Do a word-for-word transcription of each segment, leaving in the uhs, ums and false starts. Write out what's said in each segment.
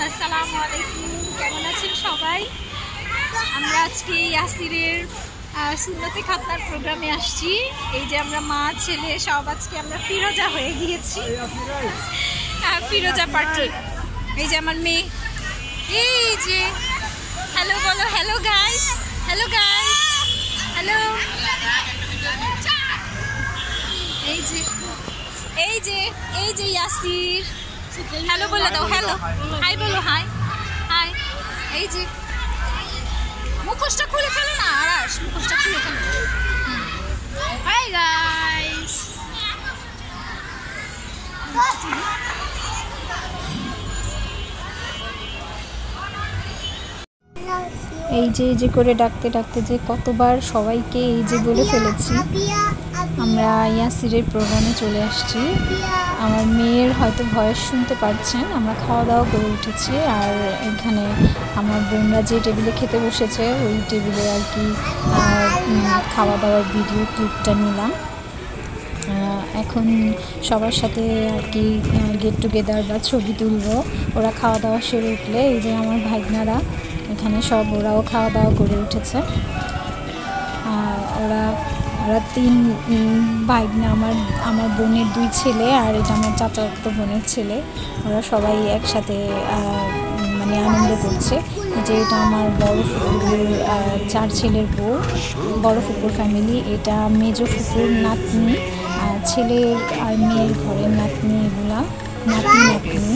আসসালামু আলাইকুম, কেমন আছেন সবাই? আমরা আজকে ইয়াসিরের সুন্নতে খাতনার প্রোগ্রামে আসছি। এই যে আমরা মা ছেলে সব আজকে আমরা ফিরোজা হয়ে গিয়েছি। ফিরোজা পার্টি। এই যে আমার মেয়ে, এই যে হ্যালো বলো, hello guys, hello guys, hello. এই যে এই যে এই যে ইয়াসির, হ্যালো বলে দাও, হ্যালো, হাই বলো, হাই হাই। এই যে মুখোশটা খুলে ফেলো না, আরাস মুখোশটা খুলে ফেলো। Hi guys. এই যে এই যে করে ডাকতে ডাকতে যে কতবার সবাইকে এই যে বলে ফেলেছি। আমরা ইয়াসিরের প্রোগ্রামে চলে আসছি। আমার মেয়ের হয়তো ভয়েস শুনতে পাচ্ছেন। আমরা খাওয়া দাওয়া করে উঠেছি, আর এখানে আমার বোনরা যে টেবিলে খেতে বসেছে ওই টেবিলে আর কি খাওয়া দাওয়ার ভিডিও ক্লিপটা নিলাম। এখন সবার সাথে আর কি গেট টুগেদার বা ছবি তুলবো। ওরা খাওয়া দাওয়া সেরে উঠলে এই যে আমার ভাইগনারা এখানে সব ওরাও খাওয়া দাওয়া করে উঠেছে। ওরা ওরা তিন ভাইগনা, আমার আমার বোনের দুই ছেলে আর এটা আমার চাচাতো বোনের ছেলে। ওরা সবাই একসাথে মানে আনন্দ করছে। যে এটা আমার বড় ফুপুর চার ছেলের বউ, বড় ফুপুর ফ্যামিলি। এটা মেজো ফুপুর নাতনি, ছেলের আর মেয়ের ঘরের নাতনি, এগুলা নাতি নাতনি।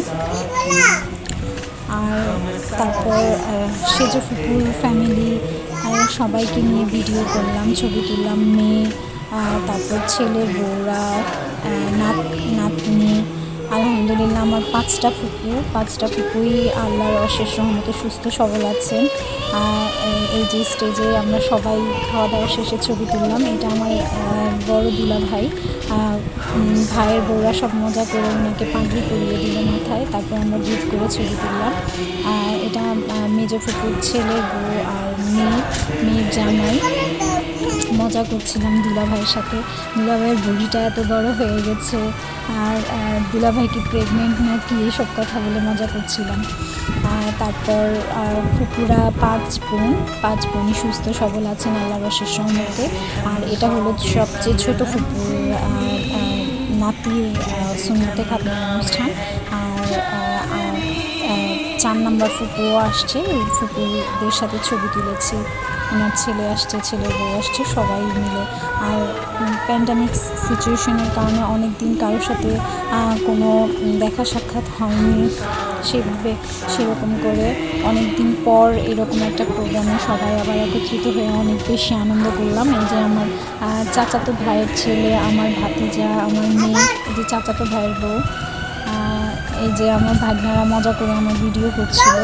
আর তারপর সেজো ফুপুর ফ্যামিলি সবাইকে নিয়ে ভিডিও করলাম, ছবি তুললাম। মেয়ে, তারপর ছেলের বউরা, নাত নাতনি। আলহামদুলিল্লাহ আমার পাঁচটা ফুপু পাঁচটা ফুপুই আল্লাহর অশেষ রহমতে সুস্থ সবল আছেন। এই যে স্টেজে আমরা সবাই খাওয়া দাওয়া শেষে ছবি তুললাম। এটা আমার বড় দুলা ভাই। ভাইয়ের বউরা সব মজা করে ওনাকে পাগড়ি পরিয়ে দিল মাথায়। তারপর আমরা গ্রুপ করে ছবি তুললাম। এটা মেজো ফুপুর ছেলে, বউ আর মেয়ে, মেয়ের জামাই। মজা করছিলাম দুলাভাইয়ের সাথে। দুলাভাইয়ের বুড়িটা এত বড় হয়ে গেছে, আর দুলাভাই কি প্রেগনেন্ট না কি এইসব কথা বলে মজা করছিলাম। তারপর ফুপুরা পাঁচ বোন, পাঁচ বোনই সুস্থ সবল আছেন আল্লাহর অশেষ রহমতে। আর এটা হলো সবচেয়ে ছোট ফুপুর নাতির সুন্নতে খাতনার অনুষ্ঠান। আর চার নাম্বার ফুপুও আসছে, ওই ফুপুদের সাথে ছবি তুলেছি। ওনার ছেলে আসছে, ছেলের বউ আসছে, সবাই মিলে। আর প্যান্ডামিক সিচুয়েশনের কারণে অনেক দিন কারোর সাথে কোনো দেখা সাক্ষাৎ হয়নি সেভাবে। সেরকম করে অনেক দিন পর এরকম একটা প্রোগ্রামে সবাই আবার একত্রিত হয়ে অনেক বেশি আনন্দ করলাম। এই যে আমার চাচাতো ভাইয়ের ছেলে, আমার ভাতিজা, আমার মেয়ে, এই যে চাচাতো ভাইয়ের বউ, এই যে আমার ভাগ্নারা মজা করে আমার ভিডিও করছিল।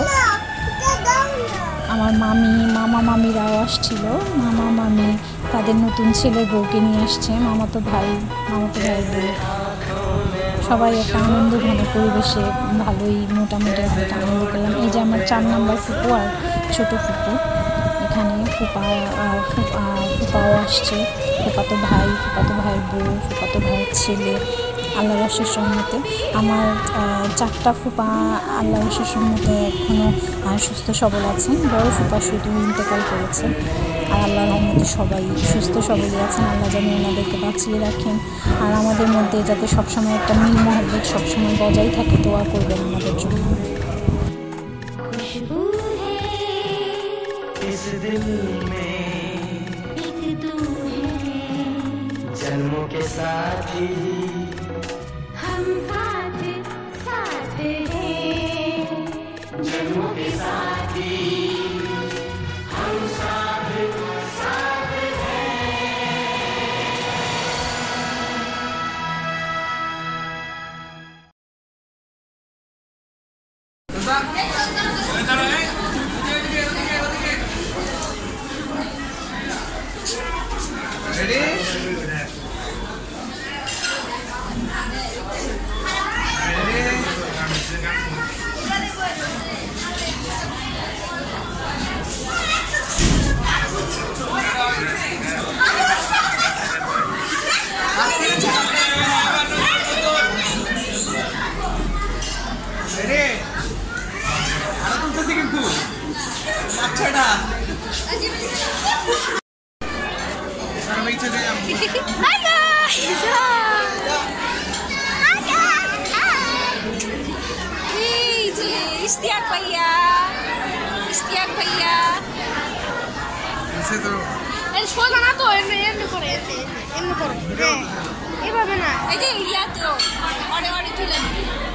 আমার মামি, মামা মামিরাও আসছিল। মামা মামি তাদের নতুন ছেলের বউকে নিয়ে আসছে, মামাতো ভাই, মামাতো ভাইয়ের বউ। সবাই একটা আনন্দ ঘন পরিবেশে ভালোই মোটামুটি একটা আনন্দ করলাম। এই যে আমার চার নম্বর ফুপু আর ছোটো ফুপু, এখানে ফুপা ফুপা ফুপাও আসছে, ফুপাতো ভাই, ফুপাতো ভাইয়ের বউ, ফুপাতো ভাইয়ের ছেলে। আল্লাহর অশেষ রহমতে আমার চারটা ফুপা আল্লাহর অশেষ রহমতে এখনও সুস্থ সবল আছেন। বড় ফুপা শুধু ইন্তেকাল করেছেন। আর আল্লাহর রহমতে সবাই সুস্থ সবলই আছেন। আল্লাহ যেন ওনাদেরকে বাঁচিয়ে রাখেন। আর আমাদের মধ্যে যাতে সবসময় একটা মিল মহব্বত সবসময় বজায় থাকে, দোয়া করবেন আমাদের জন্য। जन्मों के साथी हम साथ साथ हैं, जन्मों के साथी हम साथ साथ हैं। Ready? Ready? সে তো এই সোজা না তো এমনি এমনি করে এমনি এমনি করে হ্যাঁ এভাবে না এই যে ইয়া তো অরে অরে তুলে